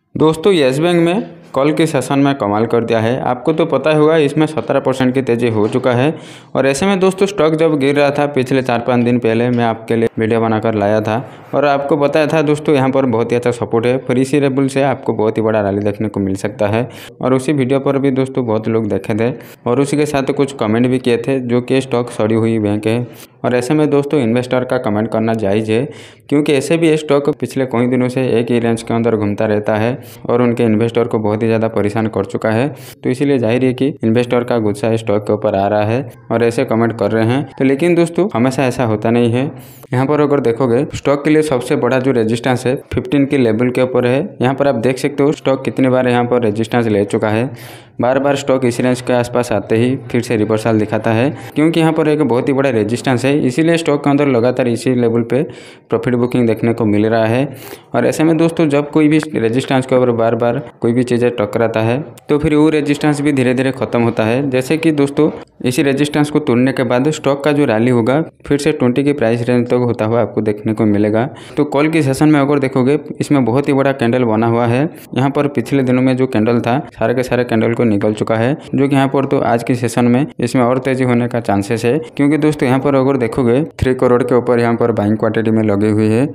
दोस्तों yes bank में कल के सेशन में कमाल कर दिया है। आपको तो पता ही होगा इसमें 17% की तेज़ी हो चुका है। और ऐसे में दोस्तों स्टॉक जब गिर रहा था पिछले 4-5 दिन पहले मैं आपके लिए वीडियो बनाकर लाया था और आपको बताया था दोस्तों यहाँ पर बहुत ही अच्छा सपोर्ट है। फिर इसी लेवल से आपको बहुत ही बड़ा रैली देखने को मिल सकता है। और उसी वीडियो पर भी दोस्तों बहुत लोग देखे थे और उसी के साथ कुछ कमेंट भी किए थे जो कि स्टॉक सड़ी हुई बैंक है। और ऐसे में दोस्तों इन्वेस्टर का कमेंट करना जायज़ है क्योंकि ऐसे भी ये स्टॉक पिछले कई दिनों से एक ही रेंज के अंदर घूमता रहता है और उनके इन्वेस्टर को बहुत ही ज़्यादा परेशान कर चुका है। तो इसीलिए जाहिर है कि इन्वेस्टर का गुस्सा स्टॉक के ऊपर आ रहा है और ऐसे कमेंट कर रहे हैं। तो लेकिन दोस्तों हमेशा ऐसा होता नहीं है। यहाँ पर अगर देखोगे स्टॉक के लिए सबसे बड़ा जो रेजिस्टेंस है 15 के लेवल के ऊपर है। यहाँ पर आप देख सकते हो स्टॉक कितनी बार यहाँ पर रेजिस्टेंस ले चुका है। बार बार स्टॉक इस रेंज के आसपास आते ही फिर से रिवर्सल दिखाता है क्योंकि यहाँ पर एक बहुत ही बड़ा रेजिस्टेंस है। इसीलिए स्टॉक के अंदर लगातार इसी लेवल पे प्रॉफिट बुकिंग देखने को मिल रहा है। और ऐसे में दोस्तों जब कोई भी रेजिस्टेंस के ऊपर बार बार कोई भी चीज़ें टकराता है तो फिर वो रेजिस्टेंस भी धीरे धीरे खत्म होता है। जैसे कि दोस्तों इसी रेजिस्टेंस को तोड़ने के बाद स्टॉक का जो रैली होगा फिर से 20 की प्राइस रेंज तक होता हुआ आपको देखने को मिलेगा। तो कल की सेशन में अगर देखोगे इसमें बहुत ही बड़ा कैंडल बना हुआ है। यहाँ पर पिछले दिनों में जो कैंडल था सारे के सारे कैंडल को निकल चुका है जो कि यहाँ पर तो आज की सेशन में इसमें और तेजी होने का चांसेस है क्योंकि दोस्तों यहाँ पर अगर देखोगे 3 करोड़ के ऊपर यहाँ पर बाइंग क्वांटिटी में लगी हुई है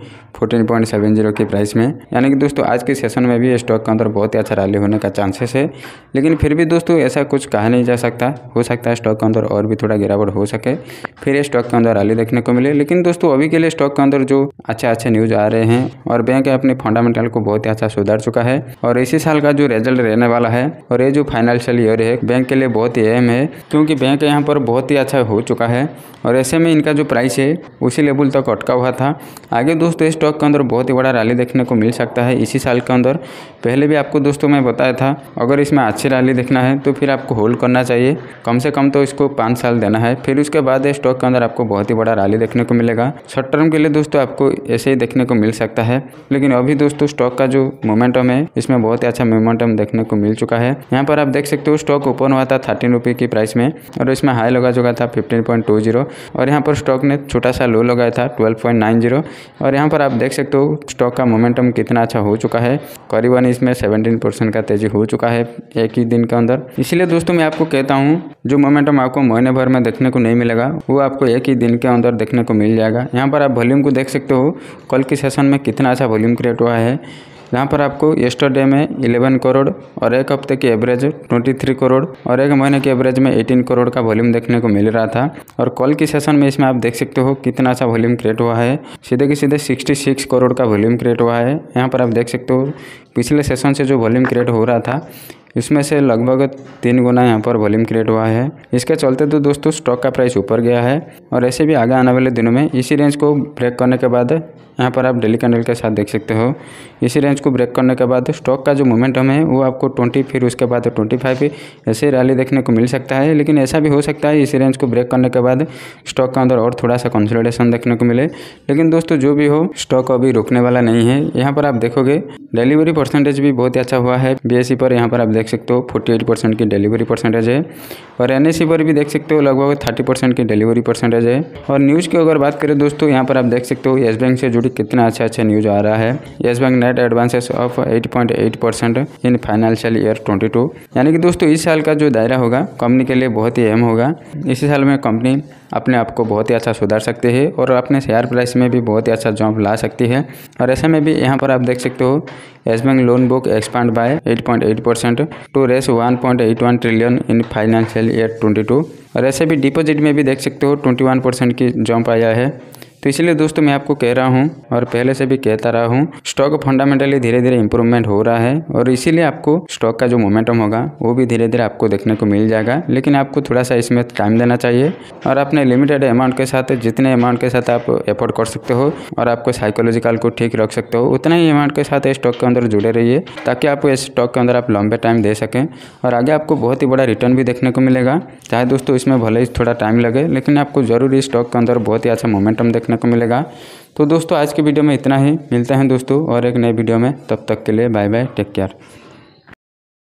14.70 की प्राइस में। यानी कि दोस्तों आज के सेशन में भी स्टॉक के अंदर बहुत ही अच्छा रैली होने का चांसेस है। लेकिन फिर भी दोस्तों ऐसा कुछ कहा नहीं जा सकता, हो सकता है स्टॉक के अंदर और भी थोड़ा गिरावट हो सके फिर स्टॉक के अंदर रैली देखने को मिले। लेकिन दोस्तों अभी के लिए स्टॉक के अंदर जो अच्छे न्यूज़ आ रहे हैं और बैंक अपने फंडामेंटल को बहुत ही अच्छा सुधार चुका है और इसी साल का जो रिजल्ट रहने वाला है और ये जो फाइनेंशियल ईयर है बैंक के लिए बहुत ही अहम है क्योंकि बैंक यहाँ पर बहुत ही अच्छा हो चुका है। और ऐसे में इनका जो प्राइस है उसी लेवल तक अटका हुआ था। आगे दोस्तों स्टॉक के अंदर बहुत ही बड़ा रैली देखने को मिल सकता है इसी साल के अंदर। पहले भी आपको दोस्तों मैं बताया था अगर इसमें अच्छी रैली देखना है तो फिर आपको होल्ड करना चाहिए, कम से कम तो इसको 5 साल देना है। फिर उसके बाद स्टॉक के अंदर आपको बहुत ही बड़ा रैली देखने को मिलेगा। शॉर्ट टर्म के लिए दोस्तों आपको ऐसे ही देखने को मिल सकता है। लेकिन अभी दोस्तों स्टॉक का जो मोमेंटम है इसमें बहुत ही अच्छा मोमेंटम देखने को मिल चुका है। यहाँ पर आप देख सकते हो स्टॉक ओपन हुआ था 13 रुपये की प्राइस में और इसमें हाई लगा चुका था 15.20 और यहाँ पर स्टॉक ने छोटा सा लो लगाया था 12.90 और यहाँ पर आप देख सकते हो स्टॉक का मोमेंटम कितना अच्छा हो चुका है। करीबन इसमें 17% का तेजी हो चुका है एक ही दिन के अंदर। इसलिए दोस्तों मैं आपको कहता हूँ जो मोमेंटम आपको महीने भर में देखने को नहीं मिलेगा वो आपको एक ही दिन के अंदर देखने को मिल जाएगा। यहाँ पर आप वॉल्यूम को देख सकते हो कल की सेशन में कितना अच्छा वॉल्यूम क्रिएट हुआ है। यहाँ पर आपको येस्टरडे में 11 करोड़ और एक हफ्ते की एवरेज 23 करोड़ और एक महीने की एवरेज में 18 करोड़ का वॉल्यूम देखने को मिल रहा था। और कल की सेशन में इसमें आप देख सकते हो कितना अच्छा वॉल्यूम क्रिएट हुआ है, सीधे के सीधे 66 करोड़ का वॉल्यूम क्रिएट हुआ है। यहाँ पर आप देख सकते हो पिछले सेशन से जो वॉल्यूम क्रिएट हो रहा था इसमें से लगभग 3 गुना यहाँ पर वॉल्यूम क्रिएट हुआ है। इसके चलते तो दोस्तों स्टॉक का प्राइस ऊपर गया है और ऐसे भी आगे आने वाले दिनों में इसी रेंज को ब्रेक करने के बाद यहाँ पर आप डेली कैंडल के साथ देख सकते हो इसी रेंज को ब्रेक करने के बाद स्टॉक का जो मोमेंटम है वो आपको 20 फिर उसके बाद 25 ऐसे रैली देखने को मिल सकता है। लेकिन ऐसा भी हो सकता है इसी रेंज को ब्रेक करने के बाद स्टॉक के अंदर और थोड़ा सा कंसोलिडेशन देखने को मिले। लेकिन दोस्तों जो भी हो स्टॉक अभी रुकने वाला नहीं है। यहाँ पर आप देखोगे डिलीवरी परसेंटेज भी बहुत ही अच्छा हुआ है BSE पर। यहाँ पर आप देख सकते हो 48% की डिलीवरी परसेंटेज है और NSE पर भी देख सकते हो लगभग 30% की डिलीवरी परसेंटेज है। और न्यूज़ की अगर बात करें दोस्तों यहाँ पर आप देख सकते हो येस बैंक से जुड़ी कितना अच्छा न्यूज़ आ रहा है। Yes bank net advances of 8.8% in financial year 22। यानी कि दोस्तों इस साल का जो दायरा होगा कंपनी के लिए बहुत ही अहम होगा। इसी साल में कंपनी अपने आप को बहुत ही अच्छा सुधार सकती है और अपने शेयर प्राइस में भी बहुत ही अच्छा जंप ला सकती है। और ऐसे में भी यहाँ पर आप देख सकते हो Yes Bank loan book expand by 8.8% to race 1.81 trillion in financial year 22। और ऐसे भी डिपॉजिट में भी देख सकते हो 21% की जंप आया है। तो इसलिए दोस्तों मैं आपको कह रहा हूं और पहले से भी कहता रहा हूं स्टॉक फंडामेंटली धीरे धीरे इंप्रूवमेंट हो रहा है और इसीलिए आपको स्टॉक का जो मोमेंटम होगा वो भी धीरे धीरे आपको देखने को मिल जाएगा। लेकिन आपको थोड़ा सा इसमें टाइम देना चाहिए और अपने लिमिटेड अमाउंट के साथ जितने अमाउंट के साथ आप एफोर्ड कर सकते हो और आपको साइकोलॉजिकल को ठीक रख सकते हो उतना ही अमाउंट के साथ स्टॉक के अंदर जुड़े रहिए ताकि आप इस स्टॉक के अंदर आप लंबे टाइम दे सकें और आगे आपको बहुत ही बड़ा रिटर्न भी देखने को मिलेगा। चाहे दोस्तों इसमें भले ही थोड़ा टाइम लगे लेकिन आपको ज़रूर इस स्टॉक के अंदर बहुत ही अच्छा मोमेंटम देखने को मिलेगा। तो दोस्तों आज की वीडियो में इतना ही, मिलते हैं दोस्तों और एक नए वीडियो में। तब तक के लिए बाय बाय, टेक केयर।